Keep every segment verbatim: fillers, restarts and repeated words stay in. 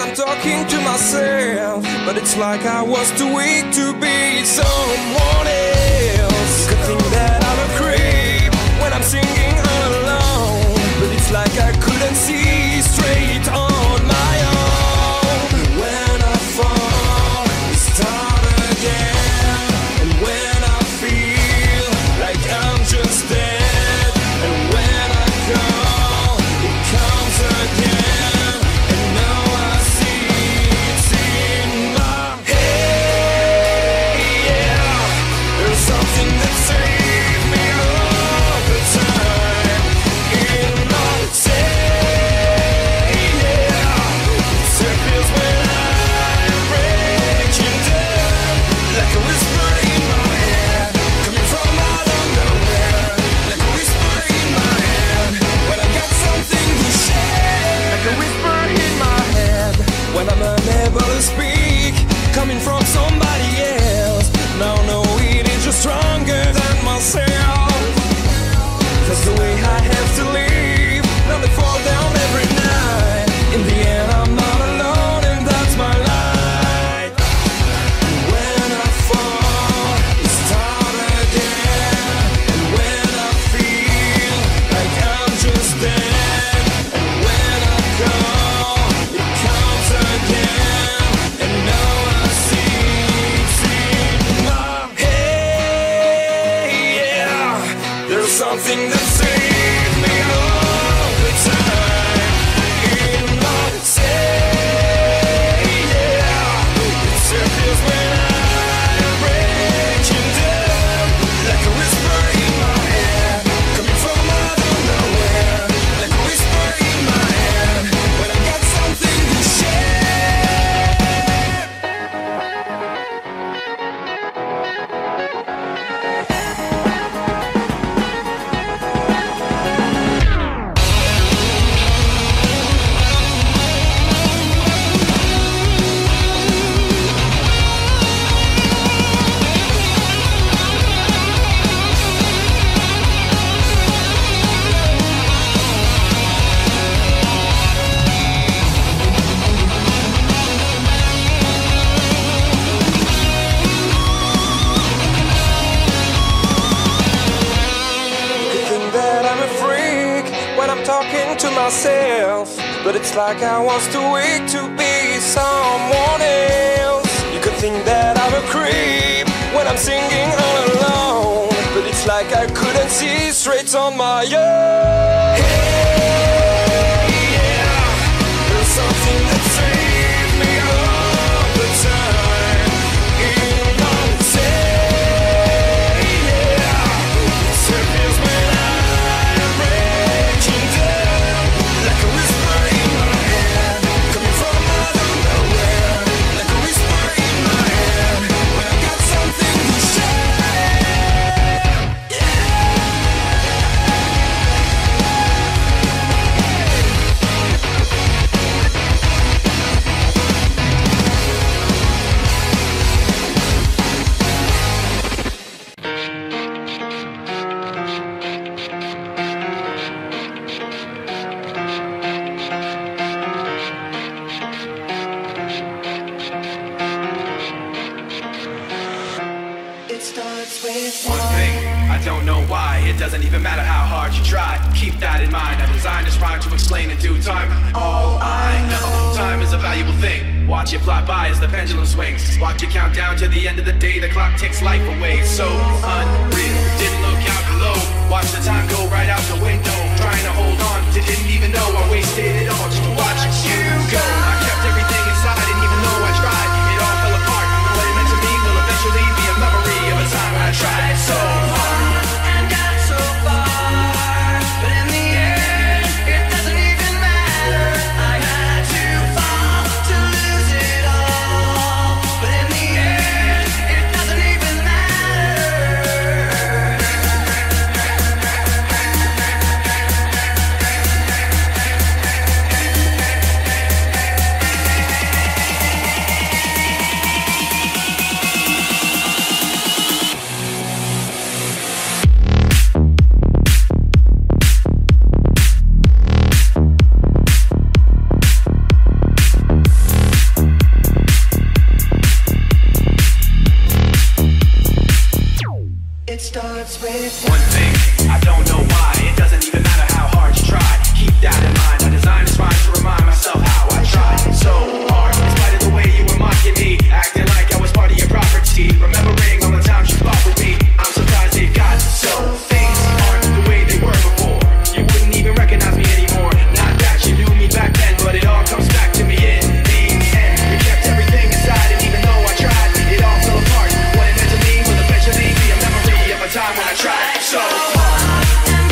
I'm talking to myself, but it's like I was too weak to be someone else. Could think that I'm a creep when I'm singing all alone, but it's like I couldn't see straight on my own. When I fall, I start again, and when I feel like I'm just dead, and when I call, it comes again, and now I see it's in my head. Yeah, there's something that saves me all the time in my head. Yeah, it circles when I'm breaking down, like a whisper in my head, coming from out of nowhere, like a whisper in my head, when I got something to share, like a whisper in my head, when I'm unable to speak, coming from somebody else. Now no, it is just stronger than myself. That's the way I have to live. Now they fall down every night. In the end, I'm not alone, and that's my light. When I fall, I start again, and when I feel like I'm just dead, and when I call, it comes again, and now I see it's in my head. Yeah, there's something that saves me all the time in my head. Yeah, it circles when I'm breaking down, like a whisper in my head, coming from out of nowhere, like a whisper in my head, when I got something to share. Think that I'm a freak when I'm talking to myself, but it's like I was too weak to be someone else. You could think that I'm a creep when I'm singing all alone, but it's like I couldn't see straight on my own. Hey, yeah, there's something that saves me all the time in my head. Yeah, it circles when I'm breaking down, like a whisper in my head, coming from out of nowhere, like a whisper in my head, when I got something to share. Yeah. It starts with One thing, I don't know why. It doesn't even matter how hard you try. Keep that in mind. I designed this rhyme to explain in due time. All I know, time is a valuable thing. Watch it fly by as the pendulum swings. Watch it count down to the end of the day. The clock takes life away. So unreal. Didn't look out below. Watch the time go right out the window. Trying to hold on to didn't even know I wasted it all just to watch you go. I kept everything inside, and even though I tried, it all fell apart. What it meant to me will eventually be a memory of a time when I tried so hard and got so far, but in the end, it doesn't even matter. I had to fall to lose it all, but in the end, it doesn't even matter. starts with one thing, I don't know why. It doesn't even matter how hard you try. Keep that in mind. I designed this rhyme to remind myself how I tried so hard. In spite of the way you were mocking me, acting like I was part of your property. Remembering all the times you fought with me, I'm surprised it got so. Things aren't the way they were before. You wouldn't even recognize me anymore. Not that you knew me back then, but it all comes back to me in the end. You kept everything inside, and even though I tried, it all fell apart. What it meant to me will eventually be a memory of a time when I tried so hard.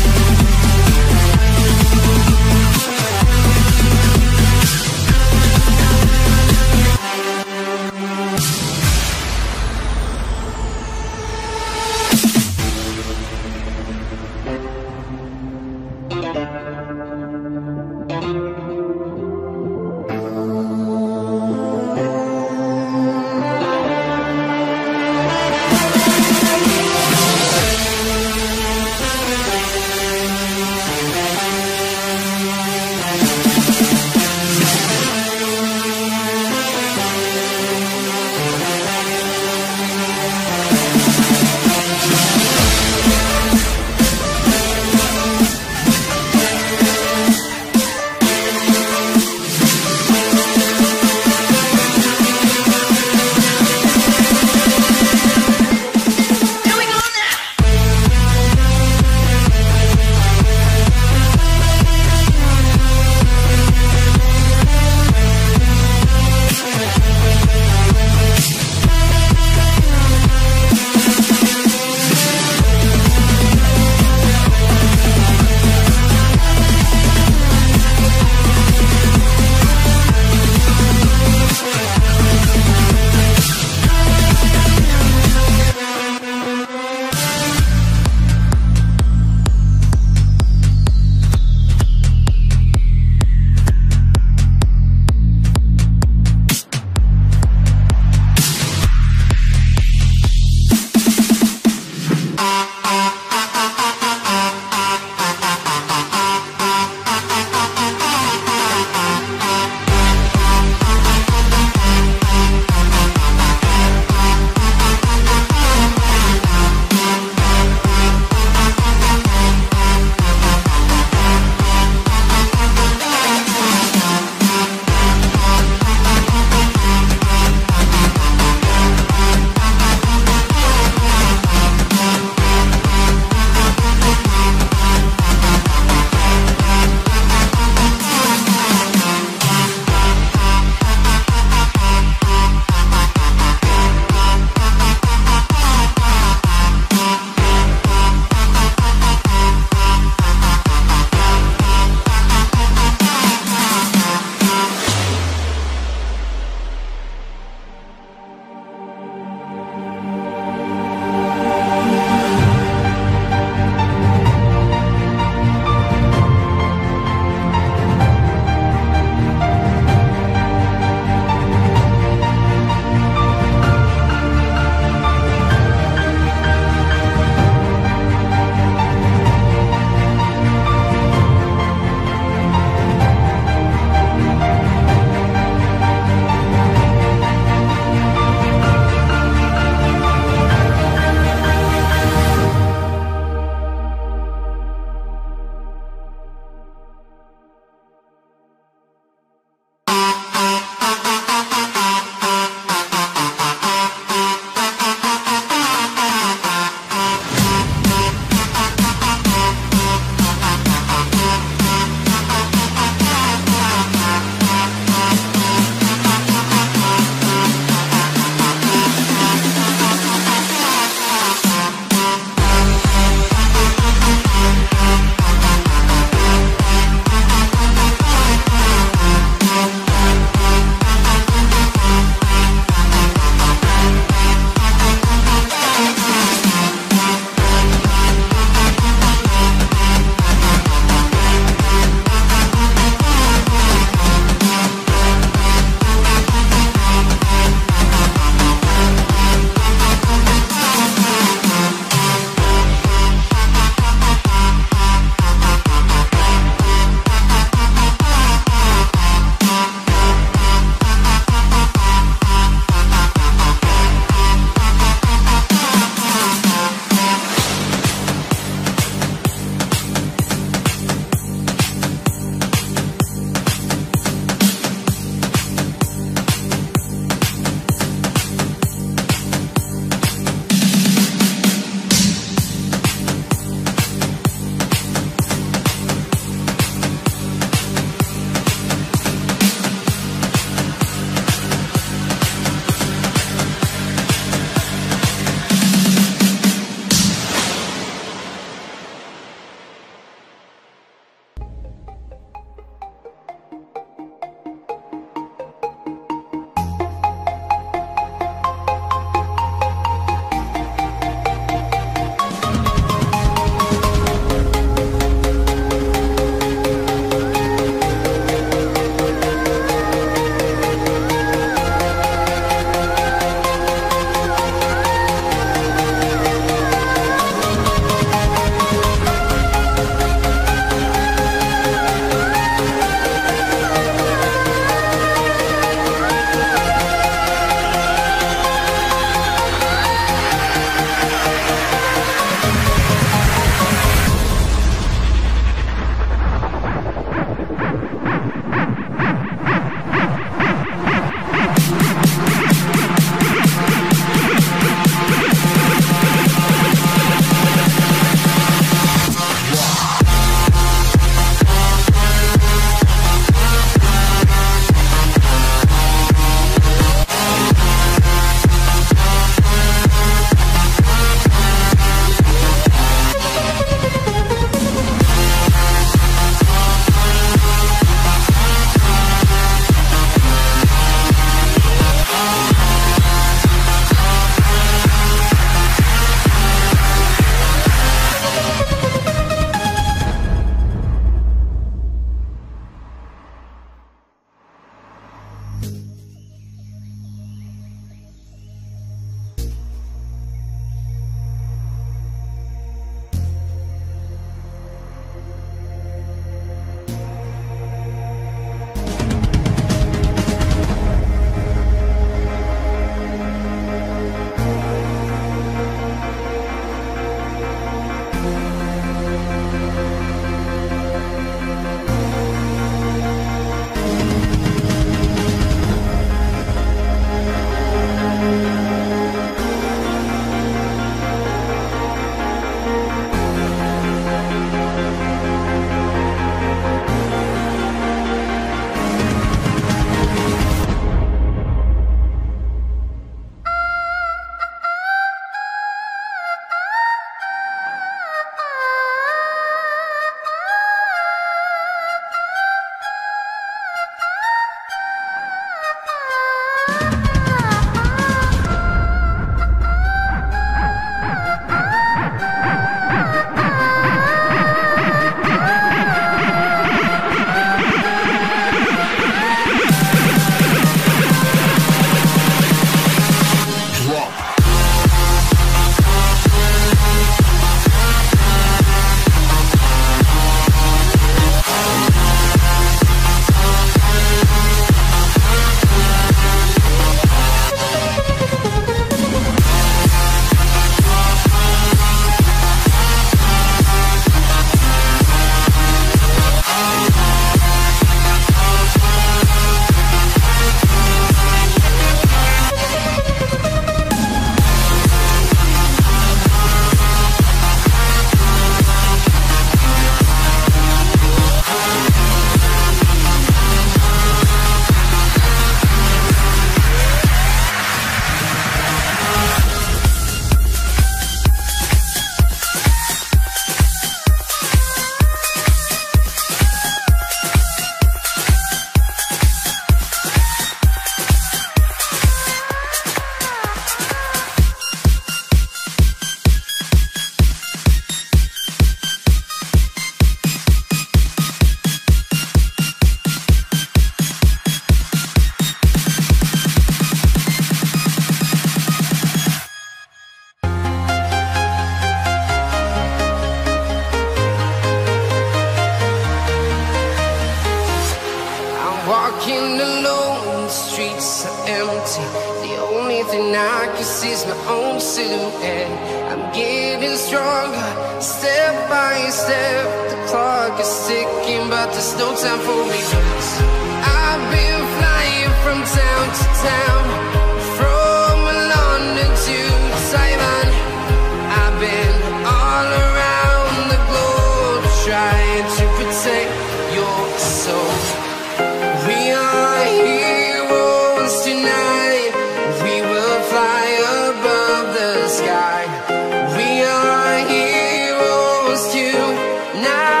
see. The only thing I can see is my own silhouette. I'm getting stronger, step by step. The clock is ticking, but there's no time for me. I've been flying from town to town, from London to Taiwan. I've been all around the globe, trying to protect your soul. We are heroes tonight. We will fly above the sky. We are heroes tonight.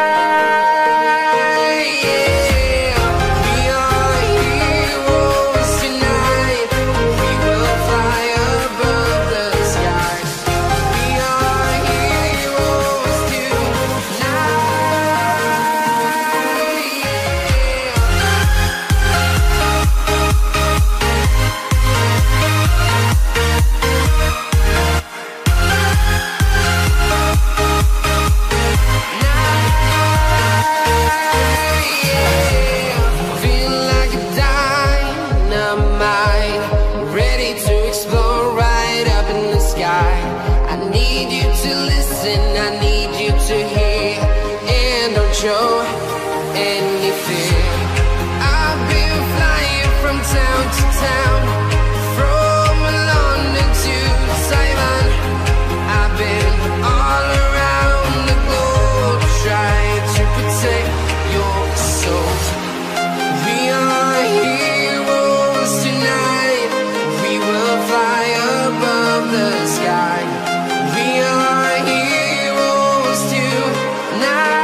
Show anything. I've been flying from town to town, from London to Taiwan. I've been all around the globe, trying to protect your soul. We are heroes tonight. We will fly above the sky. We are heroes tonight.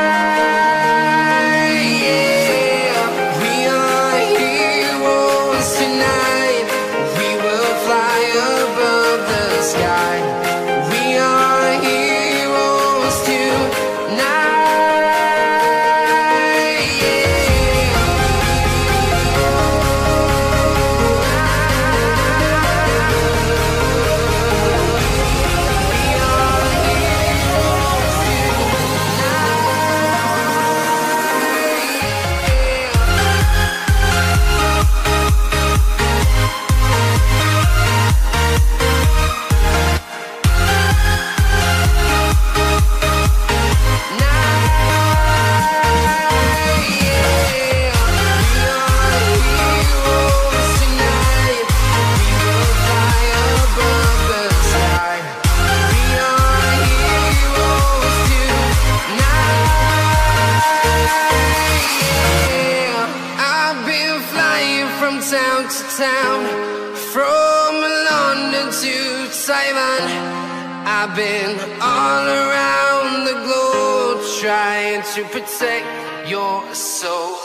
Town to town, from London to Taiwan. I've been all around the globe, trying to protect your soul.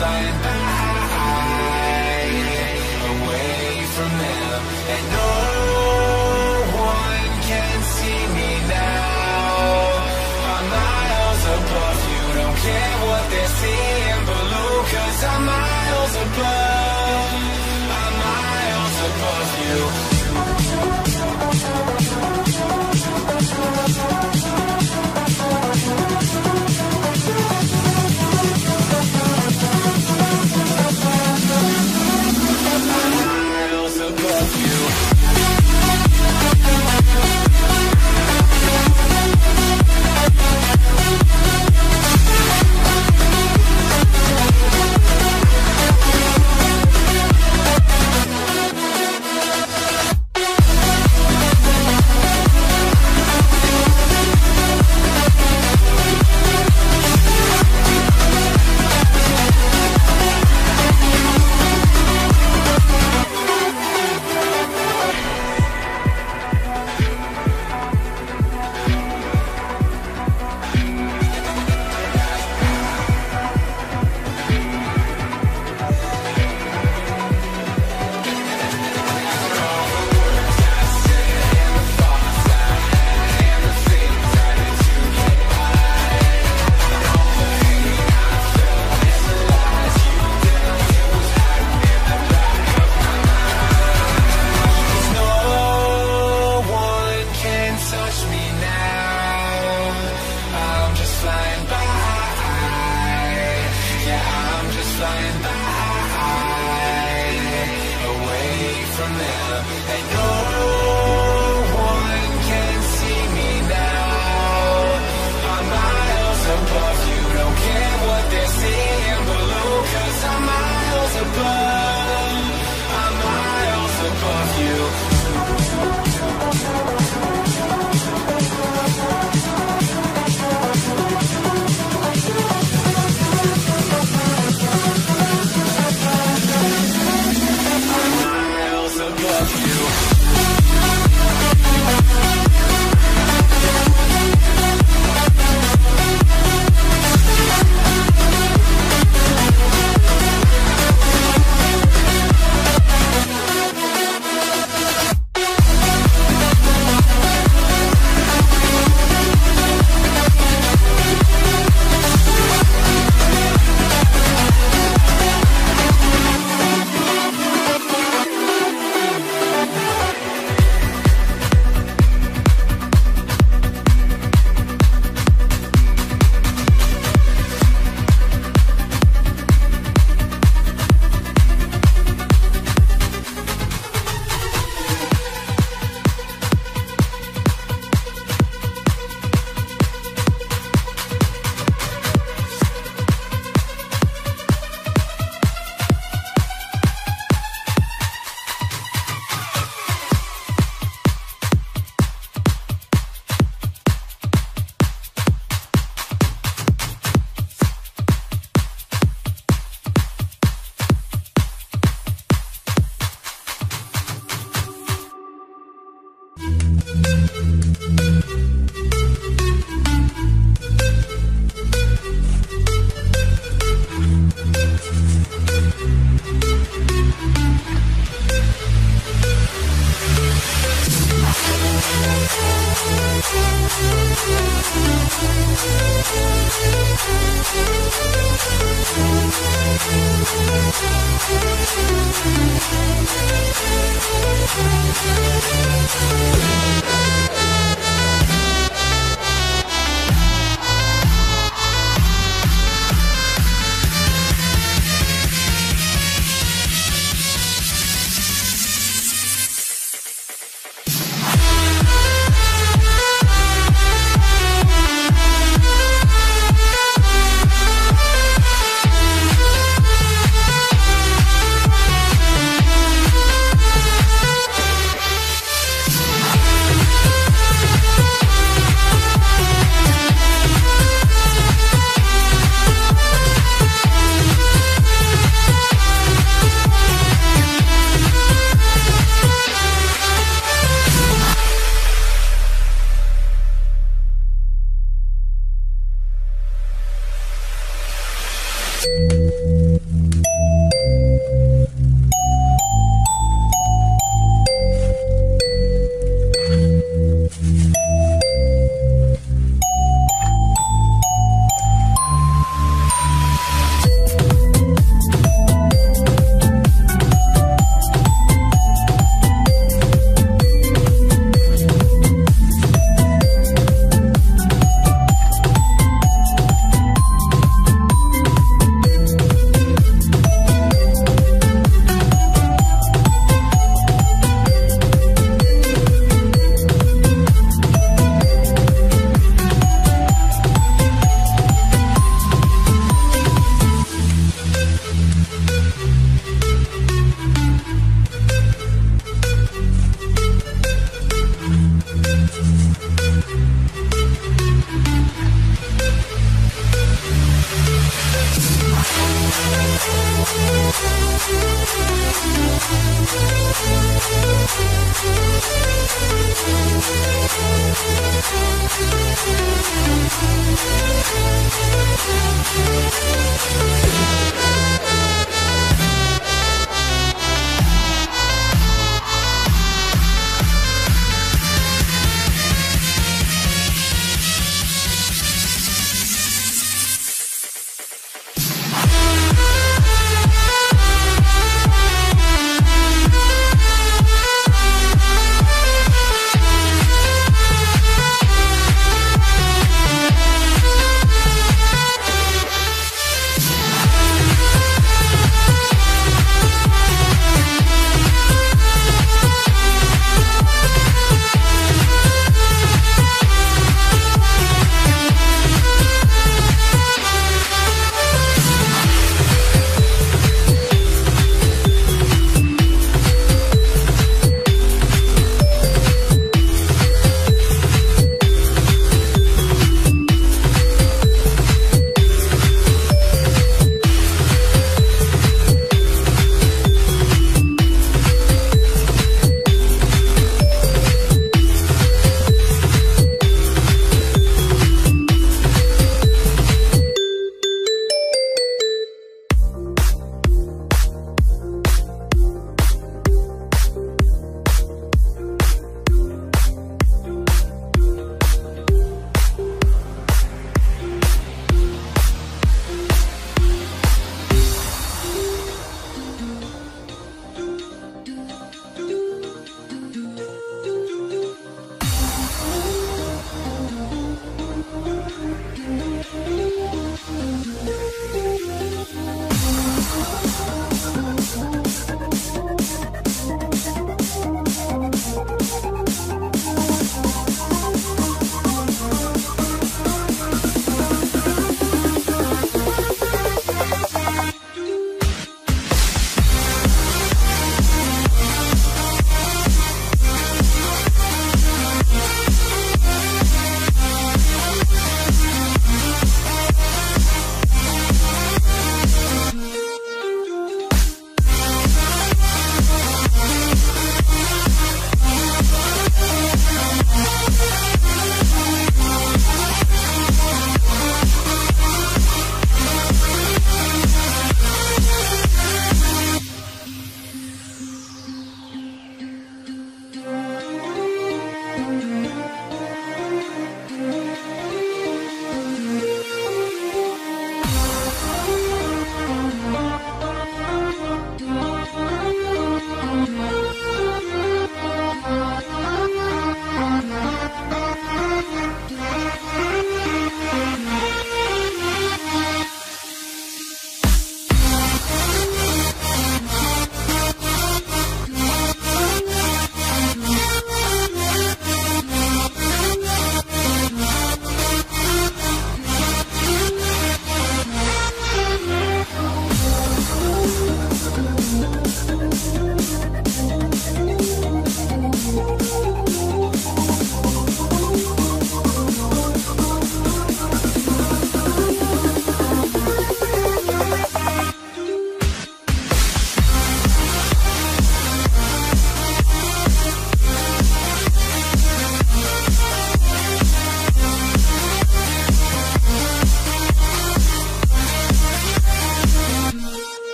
flying by, away from them. And no one can see me now. I'm miles above you, don't care what they're seeing below, 'cause I'm miles above, I'm miles above you. Miles above you.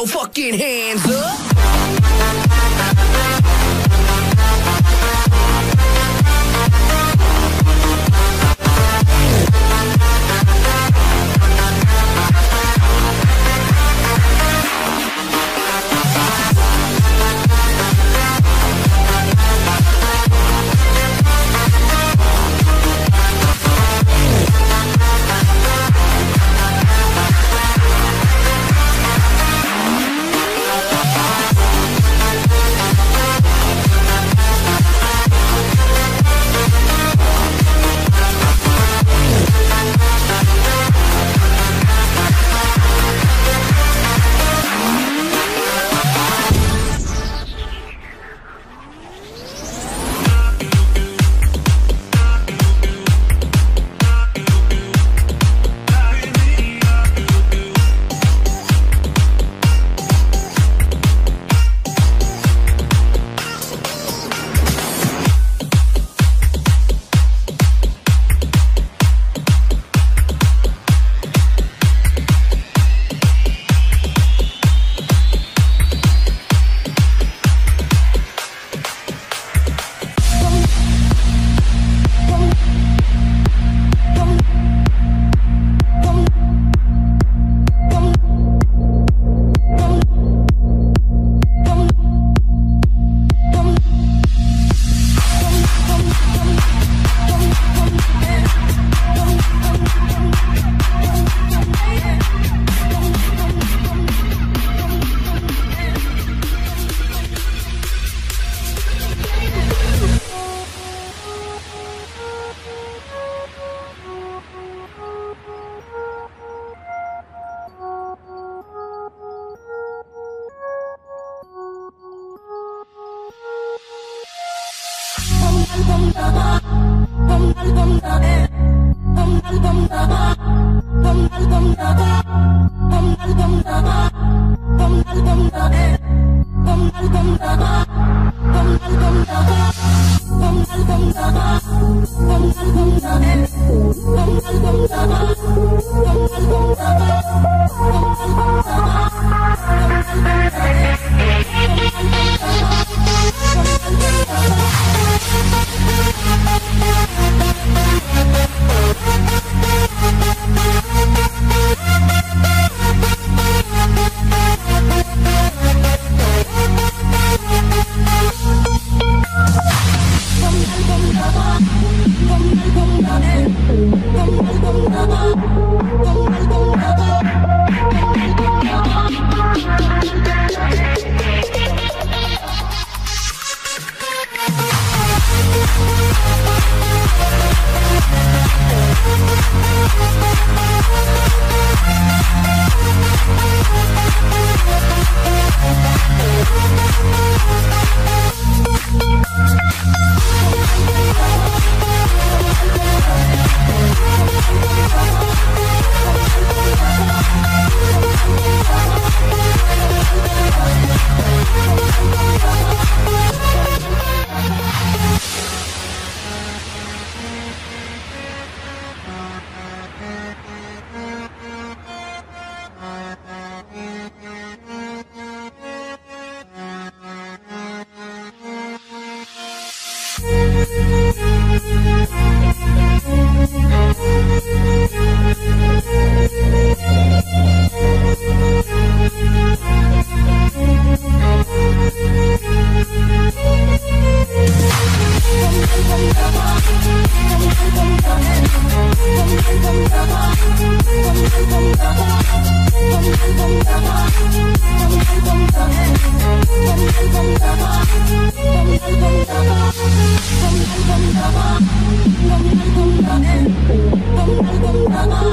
your fucking hands up. Come